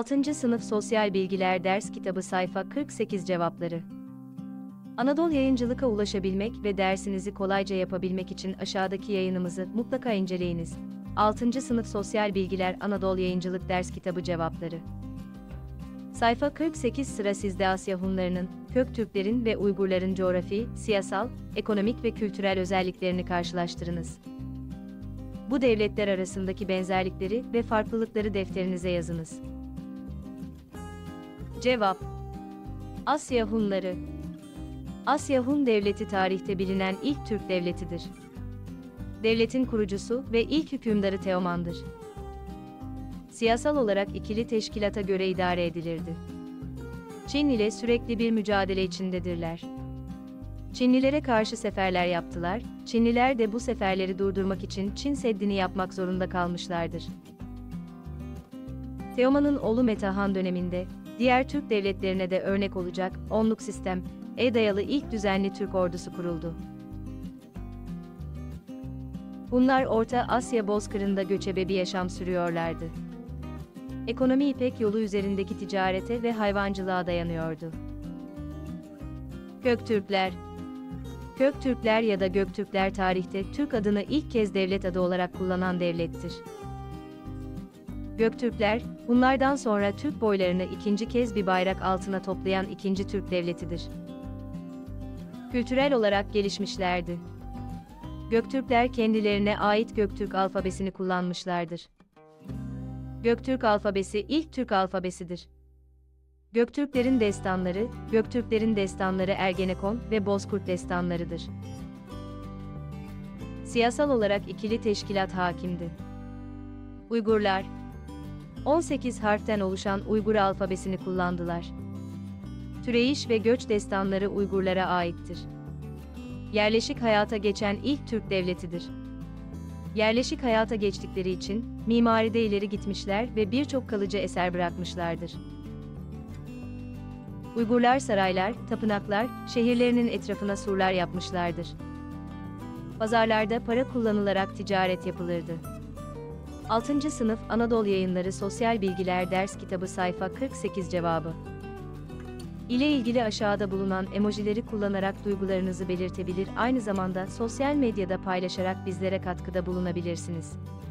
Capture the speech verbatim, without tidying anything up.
altıncı Sınıf Sosyal Bilgiler Ders Kitabı Sayfa kırk sekiz Cevapları. Anadolu Yayıncılık'a ulaşabilmek ve dersinizi kolayca yapabilmek için aşağıdaki yayınımızı mutlaka inceleyiniz. altıncı Sınıf Sosyal Bilgiler Anadolu Yayıncılık Ders Kitabı Cevapları. Sayfa kırk sekiz Sıra sizde. Asya Hunlarının, Köktürklerin ve Uygurların coğrafi, siyasal, ekonomik ve kültürel özelliklerini karşılaştırınız. Bu devletler arasındaki benzerlikleri ve farklılıkları defterinize yazınız. Cevap: Asya Hunları. Asya Hun Devleti tarihte bilinen ilk Türk devletidir. Devletin kurucusu ve ilk hükümdarı Teoman'dır. Siyasal olarak ikili teşkilata göre idare edilirdi. Çin ile sürekli bir mücadele içindedirler. Çinlilere karşı seferler yaptılar, Çinliler de bu seferleri durdurmak için Çin Seddi'ni yapmak zorunda kalmışlardır. Teoman'ın oğlu Metehan döneminde, diğer Türk devletlerine de örnek olacak, onluk sistem, e dayalı ilk düzenli Türk ordusu kuruldu. Bunlar Orta Asya bozkırında göçebe bir yaşam sürüyorlardı. Ekonomi İpek yolu üzerindeki ticarete ve hayvancılığa dayanıyordu. Göktürkler. Köktürkler ya da Göktürkler tarihte Türk adını ilk kez devlet adı olarak kullanan devlettir. Göktürkler, bunlardan sonra Türk boylarını ikinci kez bir bayrak altına toplayan ikinci Türk devletidir. Kültürel olarak gelişmişlerdi. Göktürkler kendilerine ait Göktürk alfabesini kullanmışlardır. Göktürk alfabesi ilk Türk alfabesidir. Göktürklerin destanları, Göktürklerin destanları Ergenekon ve Bozkurt destanlarıdır. Siyasal olarak ikili teşkilat hakimdi. Uygurlar, on sekiz harften oluşan Uygur alfabesini kullandılar. Türeyiş ve göç destanları Uygurlara aittir. Yerleşik hayata geçen ilk Türk devletidir. Yerleşik hayata geçtikleri için, mimaride ileri gitmişler ve birçok kalıcı eser bırakmışlardır. Uygurlar saraylar, tapınaklar, şehirlerinin etrafına surlar yapmışlardır. Pazarlarda para kullanılarak ticaret yapılırdı. altıncı Sınıf Anadolu Yayınları Sosyal Bilgiler Ders Kitabı Sayfa kırk sekiz Cevabı ile ilgili aşağıda bulunan emojileri kullanarak duygularınızı belirtebilir, aynı zamanda sosyal medyada paylaşarak bizlere katkıda bulunabilirsiniz.